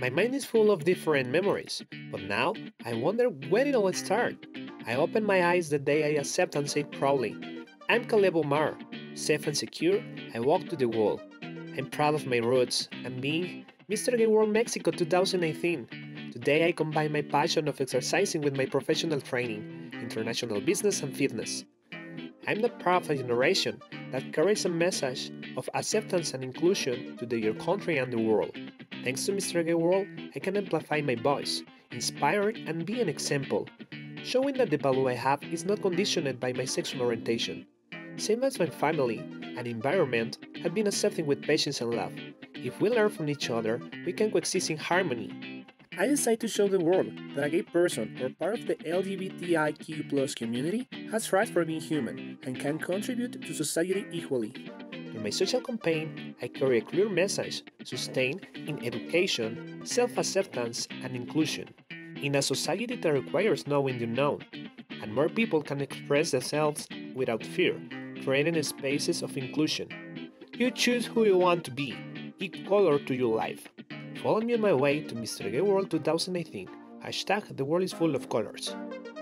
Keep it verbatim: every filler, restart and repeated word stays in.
My mind is full of different memories, but now I wonder where it all started. I opened my eyes the day I accept and say proudly, I'm Caleb Omar. Safe and secure, I walk to the wall. I'm proud of my roots and being Mister Gay World Mexico twenty eighteen. Today I combine my passion of exercising with my professional training, international business and fitness. I'm the proud of a generation that carries a message of acceptance and inclusion to the, your country and the world. Thanks to Mister Gay World, I can amplify my voice, inspire and be an example, showing that the value I have is not conditioned by my sexual orientation. Same as my family and environment have been accepting with patience and love. If we learn from each other, we can coexist in harmony. I decided to show the world that a gay person or part of the L G B T I Q plus community has rights for being human and can contribute to society equally. In my social campaign, I carry a clear message sustained in education, self-acceptance, and inclusion. In a society that requires knowing the unknown, and more people can express themselves without fear, creating spaces of inclusion. You choose who you want to be, give color to your life. Follow me on my way to Mister Gay World twenty eighteen. Hashtag the world is full of colors.